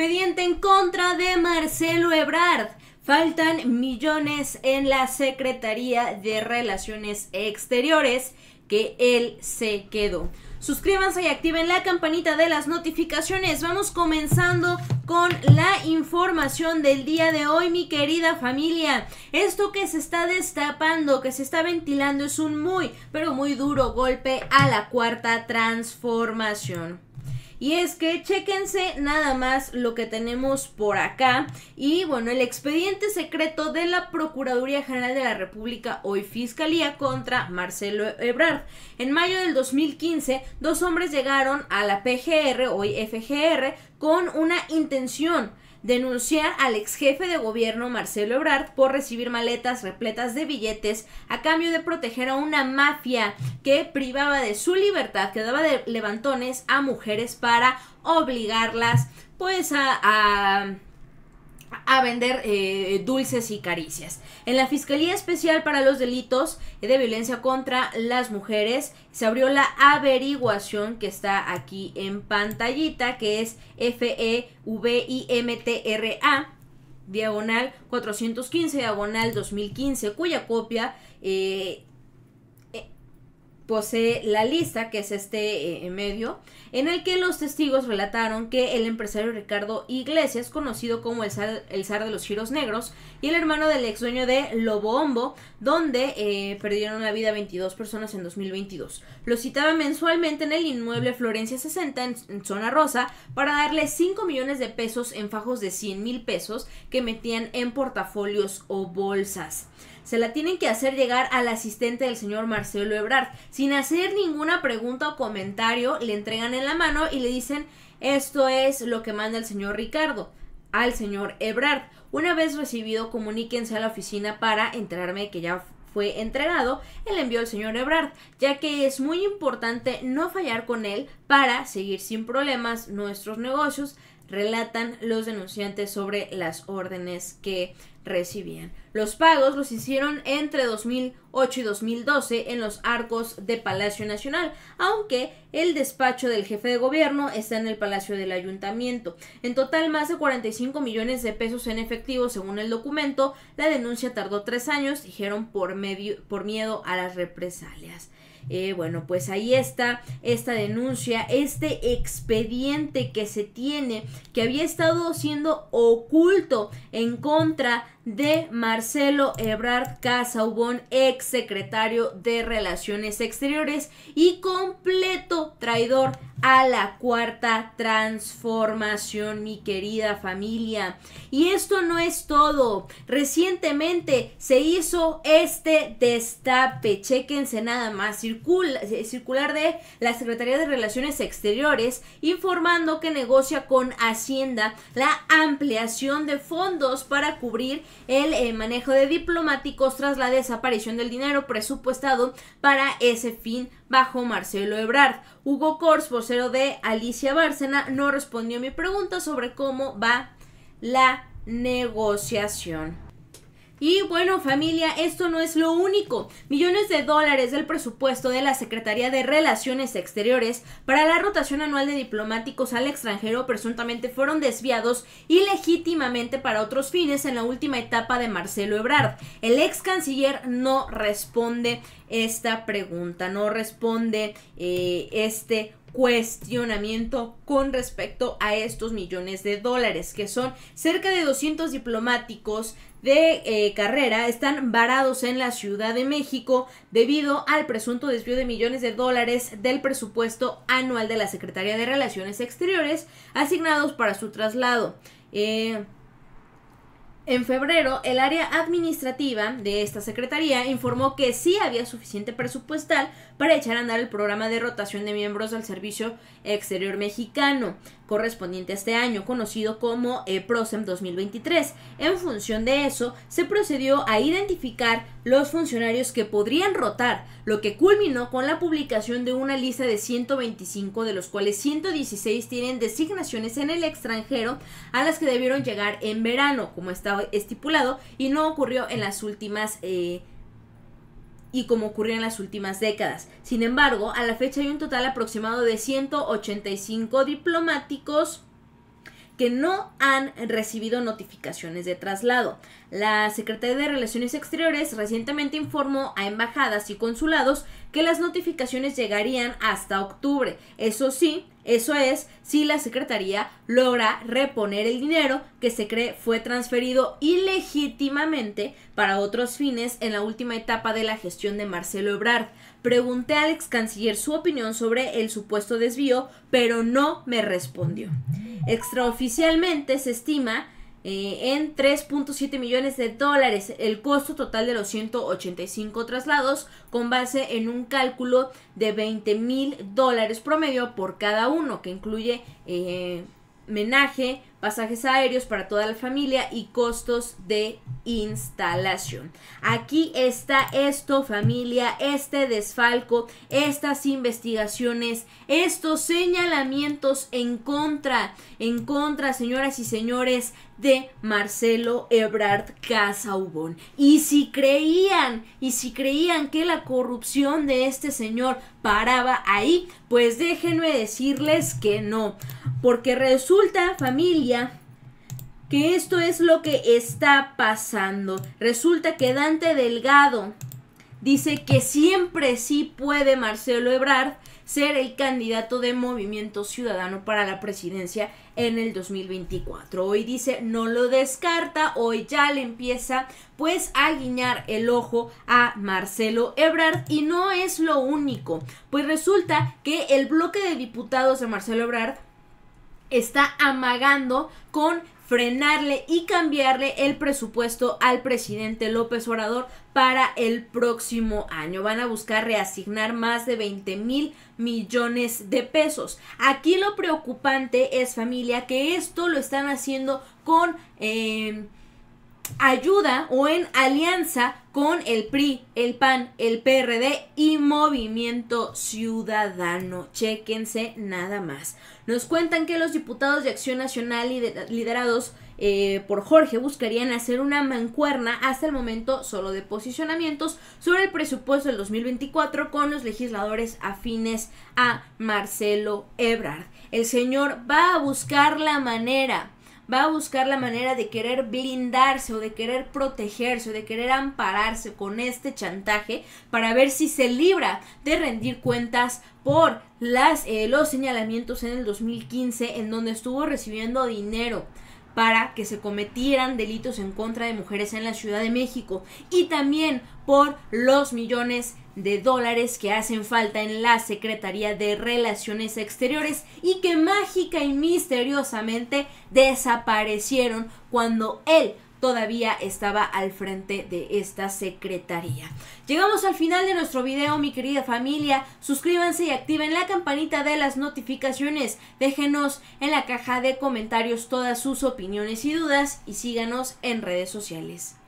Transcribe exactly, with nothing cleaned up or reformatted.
Expediente en contra de Marcelo Ebrard. Faltan millones en la Secretaría de Relaciones Exteriores que él se quedó. Suscríbanse y activen la campanita de las notificaciones. Vamos comenzando con la información del día de hoy, mi querida familia. Esto que se está destapando, que se está ventilando, es un muy, pero muy duro golpe a la Cuarta Transformación. Y es que chéquense nada más lo que tenemos por acá. Y bueno, el expediente secreto de la Procuraduría General de la República, hoy Fiscalía, contra Marcelo Ebrard. En mayo del dos mil quince, dos hombres llegaron a la P G R, hoy F G R, con una intención: denunciar al ex jefe de gobierno Marcelo Ebrard por recibir maletas repletas de billetes a cambio de proteger a una mafia que privaba de su libertad, que daba de levantones a mujeres para obligarlas pues a... a a vender eh, dulces y caricias. En la Fiscalía Especial para los Delitos de Violencia contra las Mujeres se abrió la averiguación que está aquí en pantallita, que es F E V I M T R A diagonal cuatrocientos quince diagonal dos mil quince, cuya copia eh, posee la lista, que es este eh, medio, en el que los testigos relataron que el empresario Ricardo Iglesias, conocido como el zar, el zar de los giros negros, y el hermano del ex dueño de Lobombo, donde eh, perdieron la vida veintidós personas en dos mil veintidós. Lo citaba mensualmente en el inmueble Florencia sesenta, en, en Zona Rosa, para darle cinco millones de pesos en fajos de cien mil pesos que metían en portafolios o bolsas. Se la tienen que hacer llegar al asistente del señor Marcelo Ebrard. Sin hacer ninguna pregunta o comentario, le entregan en la mano y le dicen: esto es lo que manda el señor Ricardo al señor Ebrard. Una vez recibido, comuníquense a la oficina para enterarme que ya fue entregado el envío al señor Ebrard, ya que es muy importante no fallar con él para seguir sin problemas nuestros negocios, relatan los denunciantes sobre las órdenes que recibían. Los pagos los hicieron entre dos mil ocho y dos mil doce en los arcos de Palacio Nacional, aunque el despacho del jefe de gobierno está en el Palacio del Ayuntamiento. En total, más de cuarenta y cinco millones de pesos en efectivo, según el documento. La denuncia tardó tres años, dijeron, por, medio, por miedo a las represalias. Eh, bueno, pues ahí está esta denuncia, este expediente que se tiene, que había estado siendo oculto en contra de Marcelo Ebrard Casaubon, ex secretario de Relaciones Exteriores y completo traidor a la Cuarta Transformación, mi querida familia. Y esto no es todo. Recientemente se hizo este destape, chéquense nada más, circula, circular de la Secretaría de Relaciones Exteriores informando que negocia con Hacienda la ampliación de fondos para cubrir el eh, manejo de diplomáticos tras la desaparición del dinero presupuestado para ese fin bajo Marcelo Ebrard. Hugo Kors, vocero de Alicia Bárcena, no respondió a mi pregunta sobre cómo va la negociación. Y bueno, familia, esto no es lo único. Millones de dólares del presupuesto de la Secretaría de Relaciones Exteriores para la rotación anual de diplomáticos al extranjero presuntamente fueron desviados ilegítimamente para otros fines en la última etapa de Marcelo Ebrard. El ex canciller no responde esta pregunta, no responde eh, este cuestionamiento con respecto a estos millones de dólares, que son cerca de doscientos diplomáticos de eh, carrera, están varados en la Ciudad de México debido al presunto desvío de millones de dólares del presupuesto anual de la Secretaría de Relaciones Exteriores asignados para su traslado. Eh, En febrero, el área administrativa de esta secretaría informó que sí había suficiente presupuestal para echar a andar el programa de rotación de miembros del Servicio Exterior Mexicano correspondiente a este año, conocido como eh, PROSEM dos mil veintitrés. En función de eso, se procedió a identificar los funcionarios que podrían rotar, lo que culminó con la publicación de una lista de ciento veinticinco, de los cuales ciento dieciséis tienen designaciones en el extranjero, a las que debieron llegar en verano, como estaba estipulado, y no ocurrió en las últimas eh, y como ocurrió en las últimas décadas. Sin embargo, a la fecha hay un total aproximado de ciento ochenta y cinco diplomáticos que no han recibido notificaciones de traslado. La Secretaría de Relaciones Exteriores recientemente informó a embajadas y consulados que las notificaciones llegarían hasta octubre. Eso sí, eso es si la Secretaría logra reponer el dinero que se cree fue transferido ilegítimamente para otros fines en la última etapa de la gestión de Marcelo Ebrard. Pregunté al ex canciller su opinión sobre el supuesto desvío, pero no me respondió. Extraoficialmente se estima eh, en tres punto siete millones de dólares el costo total de los ciento ochenta y cinco traslados, con base en un cálculo de veinte mil dólares promedio por cada uno, que incluye eh, menaje, pasajes aéreos para toda la familia y costos de instalación. Aquí está esto, familia, este desfalco, estas investigaciones, estos señalamientos en contra, en contra, señoras y señores, de Marcelo Ebrard Casaubon. Y si creían, y si creían que la corrupción de este señor paraba ahí, pues déjenme decirles que no, porque resulta, familia, que esto es lo que está pasando. Resulta que Dante Delgado dice que siempre sí puede Marcelo Ebrard ser el candidato de Movimiento Ciudadano para la presidencia en el dos mil veinticuatro. Hoy dice, no lo descarta, hoy ya le empieza pues a guiñar el ojo a Marcelo Ebrard, y no es lo único, pues resulta que el bloque de diputados de Marcelo Ebrard está amagando con frenarle y cambiarle el presupuesto al presidente López Obrador para el próximo año. Van a buscar reasignar más de veinte mil millones de pesos. Aquí lo preocupante es, familia, que esto lo están haciendo con eh, ayuda o en alianza con el P R I, el P A N, el P R D y Movimiento Ciudadano. Chéquense nada más. Nos cuentan que los diputados de Acción Nacional liderados eh, por Jorge buscarían hacer una mancuerna, hasta el momento solo de posicionamientos, sobre el presupuesto del dos mil veinticuatro con los legisladores afines a Marcelo Ebrard. El señor va a buscar la manera va a buscar la manera de querer blindarse o de querer protegerse o de querer ampararse con este chantaje para ver si se libra de rendir cuentas por las, eh, los señalamientos en el dos mil quince, en donde estuvo recibiendo dinero para que se cometieran delitos en contra de mujeres en la Ciudad de México, y también por los millones de dólares que hacen falta en la Secretaría de Relaciones Exteriores y que mágica y misteriosamente desaparecieron cuando él todavía estaba al frente de esta secretaría. Llegamos al final de nuestro video, mi querida familia. Suscríbanse y activen la campanita de las notificaciones. Déjenos en la caja de comentarios todas sus opiniones y dudas y síganos en redes sociales.